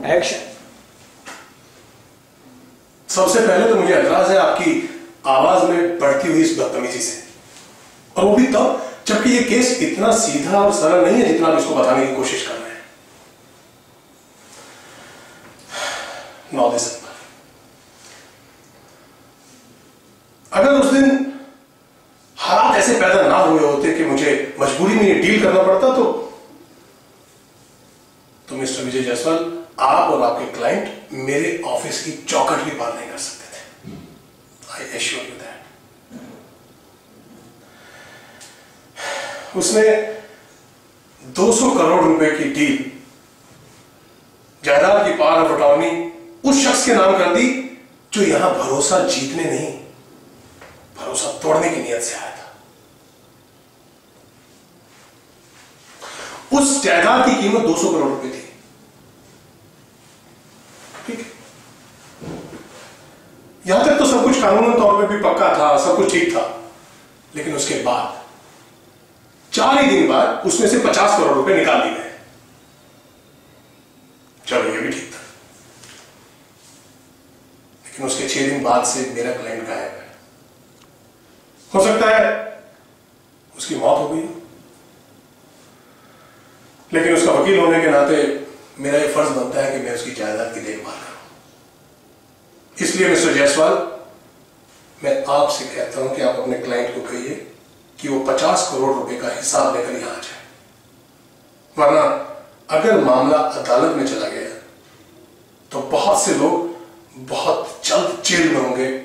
Action. सबसे पहले तो मुझे एतराज है आपकी आवाज में बढ़ती हुई इस बदतमीजी से, और वो भी तब जबकि ये केस इतना सीधा और सरल नहीं है जितना आप इसको बताने की कोशिश कर रहे हैं। 9 दिसंबर, अगर उस दिन हालात ऐसे पैदा ना हुए होते कि मुझे मजबूरी में ये डील करना पड़ता तो मिस्टर विजय जायसवाल, आप और आपके क्लाइंट मेरे ऑफिस की चौखट भी पार नहीं कर सकते थे। I assure you that. उसने 200 करोड़ रुपए की डील, जायदाद की पावर ऑफ अटॉर्नी उस शख्स के नाम कर दी जो यहां भरोसा जीतने नहीं, भरोसा तोड़ने की नियत से आया था। उस जायदाद की कीमत 200 करोड़ रुपए थी। ठीक है, यहां तक तो सब कुछ कानूनी तौर पे भी पक्का था, सब कुछ ठीक था, लेकिन उसके बाद 4 ही दिन बाद उसमें से 50 करोड़ रुपए निकाल दिए गए। चलो ये भी ठीक था, लेकिन उसके 6 दिन बाद से मेरा क्लाइंट गायब है। हो सकता है उसकी मौत हो गई, लेकिन उसका वकील होने के नाते मेरा यह फर्ज बनता है कि मैं उसकी जायदाद की देखभाल करूं। इसलिए मिस्टर जायसवाल, मैं आपसे कहता हूं कि आप अपने क्लाइंट को कहिए कि वो 50 करोड़ रुपए का हिसाब लेकर यहां आ जाए, वरना अगर मामला अदालत में चला गया तो बहुत से लोग बहुत जल्द जेल में होंगे